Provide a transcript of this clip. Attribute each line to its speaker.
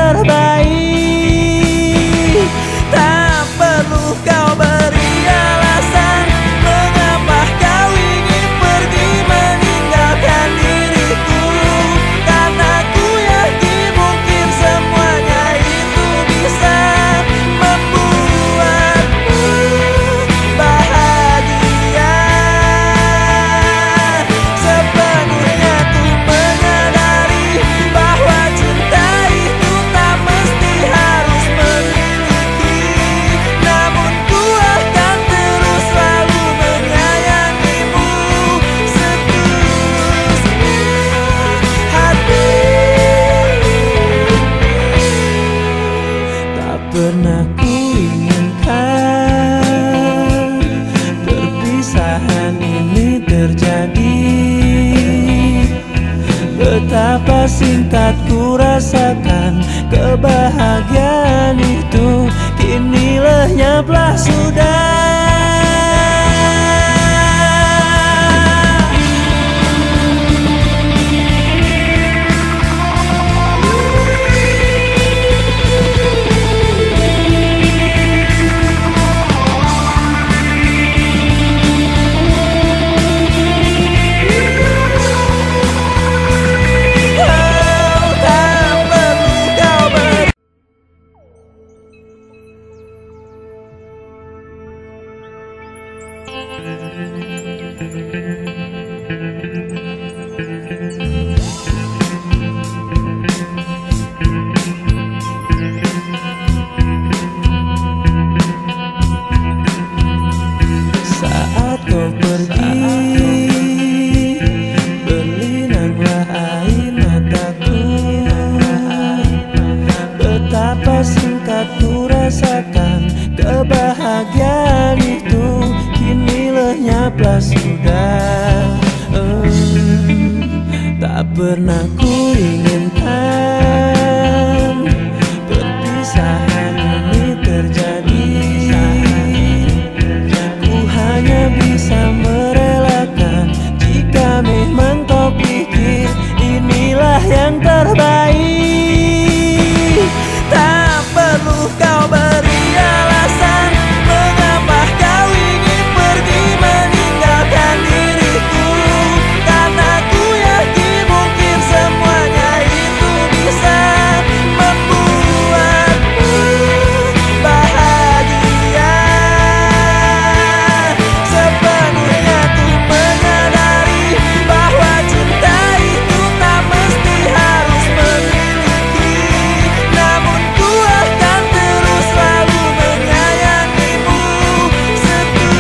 Speaker 1: terbaik. Tak perlu kau beri alasan mengapa kau ingin pergi meninggalkan diriku, karena ku yakin mungkin semuanya itu bisa membuatmu bahagia. Sepenuhnya ku menyadari bahwa cinta itu tak mesti harus memiliki, namun ku akan terus selalu menyayangimu setulusnya hati. Tak pernah ku inginkan perpisahan ini terjadi. Betapa singkat ku rasakan kebahagiaan itu, kini lenyaplah sudah.